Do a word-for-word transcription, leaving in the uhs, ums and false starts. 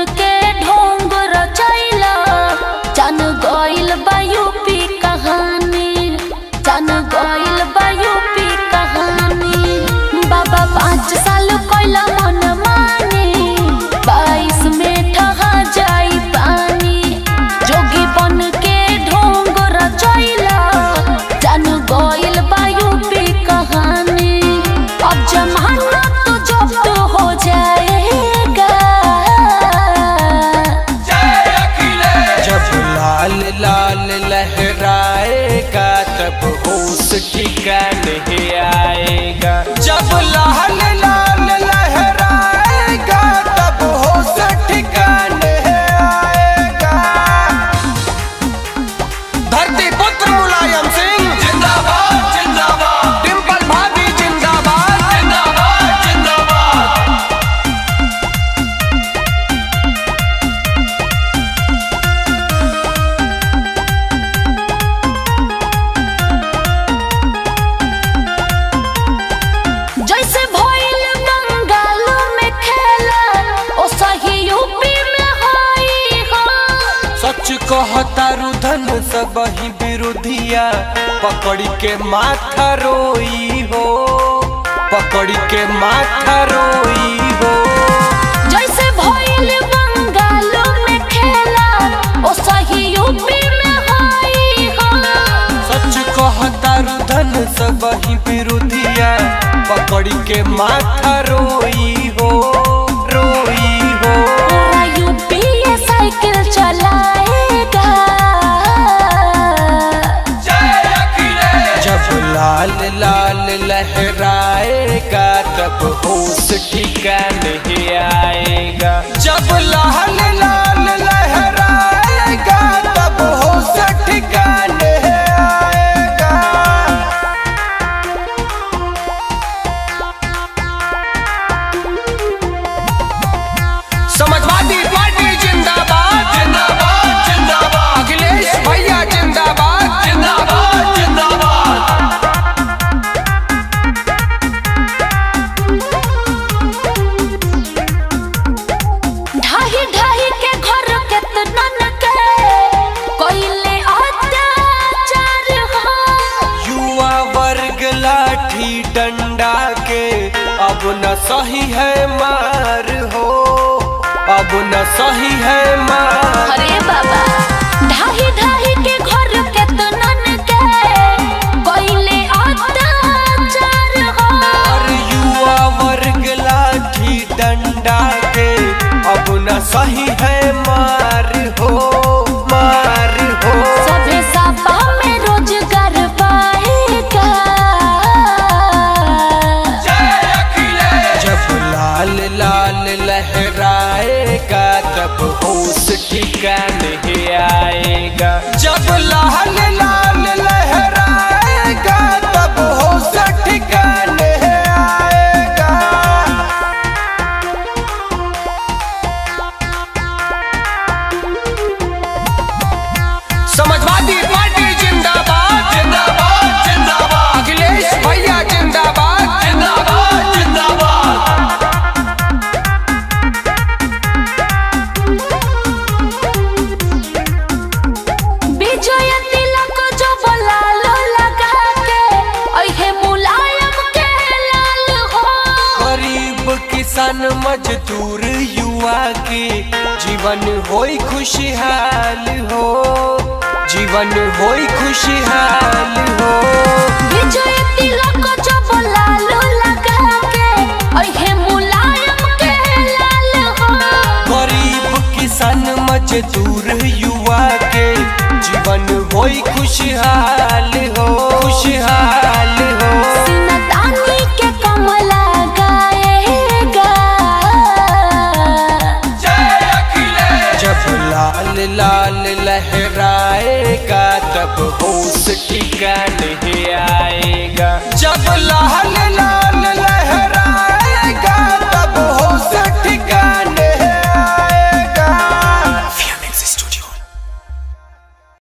के ढोंग रचैला जान गइल बा यूपी कहानी जान गइल बा यूपी कहानी। बाबा पाँच साल कोइला मन माने बाईस में ठहा जाई पानी जोगी बन के ढोंग रचैला जान गइल बा यूपी कहानी। अब जमाना तो जब्त हो जाएगा जब लाल लाल लहराएगा तब होश ठिकाने आएगा। जब लाल लाल लहराएगा तब होश ठिकाने आएगा। धरती पुत्र मुलायम सिंह जिंदाबाद जिंदाबाद, डिंपल भाभी जिंदाबाद जिंदाबाद जिंदाबाद। जैसे भइल बंगाल में खेला ओ सही यूपी में होई हो। सच कहता रुधन सब ही विरोधिया पकड़ के माथा रोई हो, पकड़ के माथा रोई हो। जैसे भइल बंगाल में खेला ओ सही यूपी में होई हो। सच कहता रुधन सब ही विरोधिया पकड़ के माथा रोई हो, रोई हो। पूरा यूपी ये साइकिल चलाएगा जब लाल लाल लहराएगा तब होश ठिकाने आएगा। जब लाल लाल लहराएगा तब होश ठिकाने आएगा। समाजवादी पार्टी जिंदाबाद जिंदाबाद जिंदाबाद, अखिलेश भैया जिंदाबाद जिंदाबाद जिंदाबाद। ढाही ढाही के घर केतनन के कोइले अत्याचार हो। युवा वर्ग लाठी डंडा के अब न सही है मार हो, अब न सही है मार। अरे बाबा ढाही ढाही के घर केतनन के कोइले अत्याचार हो। और युवा वर्ग लाठी डंडा के अब न सही है मार हो, मार हो। सभे सापा में रोजगार पाएगा जब लाल लाल लहराएगा तब होश ठिकाने आएगा। जब लाल लाल लहराएगा तब होश ठिकाने आएगा। समाजवादी पार्टी जिंदाबाद जिंदाबाद जिंदाबाद, अखिलेश भैया जिंदाबाद जिंदाबाद जिंदाबाद। विजय तिलक जो लालो लगा के अहे मुलायम के लाल हो। गरीब किसान मजदूर युवा के जीवन होई खुशहाल हो, जीवन होई खुशहाल हो। विजय तिलक जो लालो लगा के अहे मुलायम के लाल हो। गरीब किसान मजदूर युवा के जीवन होई खुशहाल हो, खुशहाल हो। सिनतानी के कमला गाएगा जब लाल लाल लहराएगा तब होश ठिकाने आएगा। जब लाल